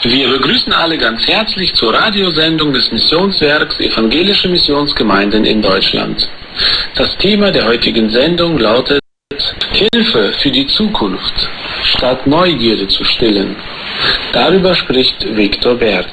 Wir begrüßen alle ganz herzlich zur Radiosendung des Missionswerks Evangelische Missionsgemeinden in Deutschland. Das Thema der heutigen Sendung lautet Hilfe für die Zukunft, statt Neugierde zu stillen. Darüber spricht Viktor Berg.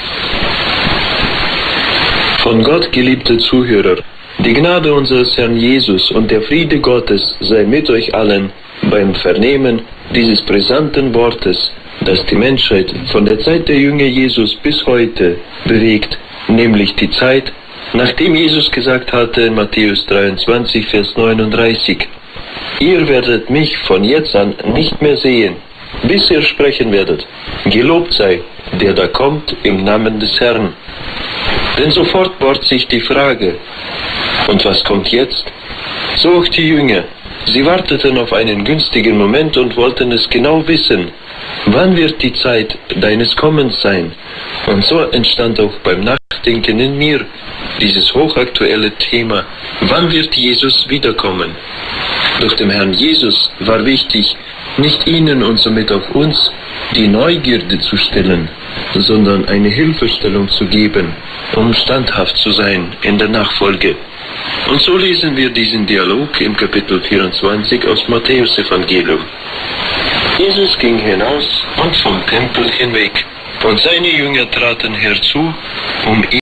Von Gott geliebte Zuhörer, die Gnade unseres Herrn Jesus und der Friede Gottes sei mit euch allen beim Vernehmen dieses brisanten Wortes, das die Menschheit von der Zeit der Jünger Jesus bis heute bewegt, nämlich die Zeit, nachdem Jesus gesagt hatte in Matthäus 23, Vers 39, ihr werdet mich von jetzt an nicht mehr sehen, bis ihr sprechen werdet, gelobt sei, der da kommt im Namen des Herrn. Denn sofort bohrt sich die Frage, und was kommt jetzt? So auch die Jünger, sie warteten auf einen günstigen Moment und wollten es genau wissen, wann wird die Zeit deines Kommens sein? Und so entstand auch beim Nachdenken in mir dieses hochaktuelle Thema, wann wird Jesus wiederkommen? Doch dem Herrn Jesus war wichtig, nicht ihnen und somit auch uns die Neugierde zu stillen, sondern eine Hilfestellung zu geben, um standhaft zu sein in der Nachfolge. Und so lesen wir diesen Dialog im Kapitel 24 aus Matthäus Evangelium. Jesus ging hinaus und vom Tempel hinweg, und seine Jünger traten herzu, um